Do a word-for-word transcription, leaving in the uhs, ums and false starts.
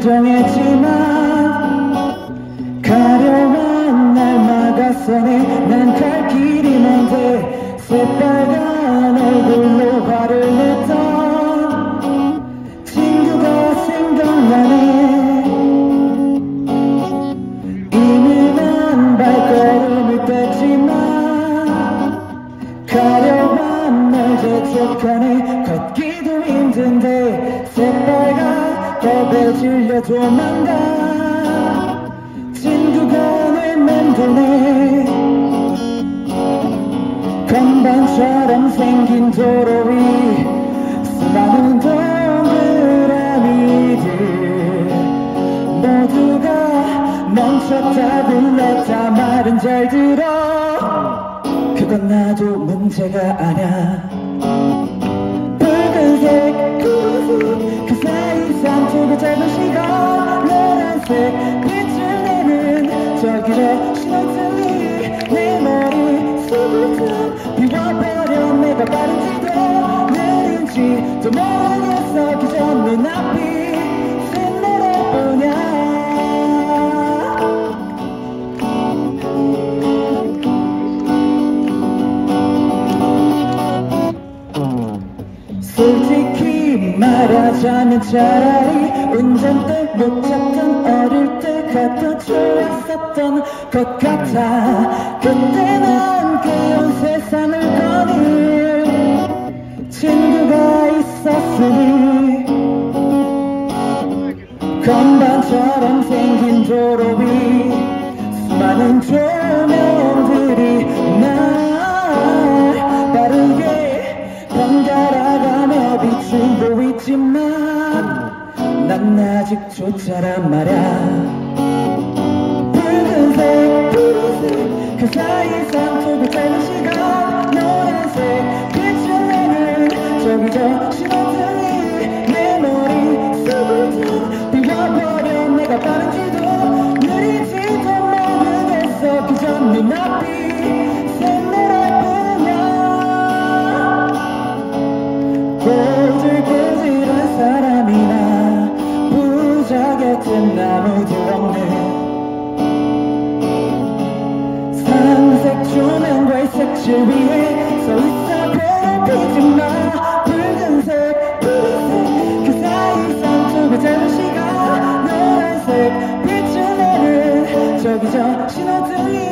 정했지만 가려운 날 막아서네. 난 갈 길이 먼데 새빨간 얼굴로 화를 냈던 친구가 생각나네. 이미 난 발걸음을 뗐지만 가려운 날 재촉하네. 걷기도 힘든데 새빨간 겁에 질려 도망가. 친구가 내 맴도네. 건반처럼 생긴 도로 위 수많은 동그라미들 모두가 멈췄다 불렀다 말은 잘 들어. 그건 나도 문제가 아냐. 붉은색 푸른색 그 사이 산투고 짧은 시간 노란색 빛을 내는 저기로 신호등이 내 머릿속을 비워버려. 내가 빠른지도 느린지도 모르겠어. 그저 눈앞이 샌노래뿐이야. 솔직히 말하자면 차라리 운전대 못 잡던 어릴 때가 더 좋았었던 것 같아. 그때 난 깨운 세상을 거닐 친구가 있었으니. 건반처럼 생긴 도로 위 수많은 조명들이 날 빠르게 번갈아가며 비추고 있지만 난 아직 조차란 말야. 붉은색 푸른색 그 사이 산투고 짧은 시간 노란색 빛을 내는 저기저 신호등이 내 머릿속을 비워버려. 내가 빠른지도 느린지도 모르겠어. 그저 눈앞이 샌노래뿐이야. 꼬질꼬질한 사람이나 부자 곁엔 아무도 없네. 산색 조명과의 색칠 위에 서있어 괴롭히지마. 붉은색 푸른색 그 사이 산투고 짧은 시간 노란색 빛을 내는 저기저 신호등이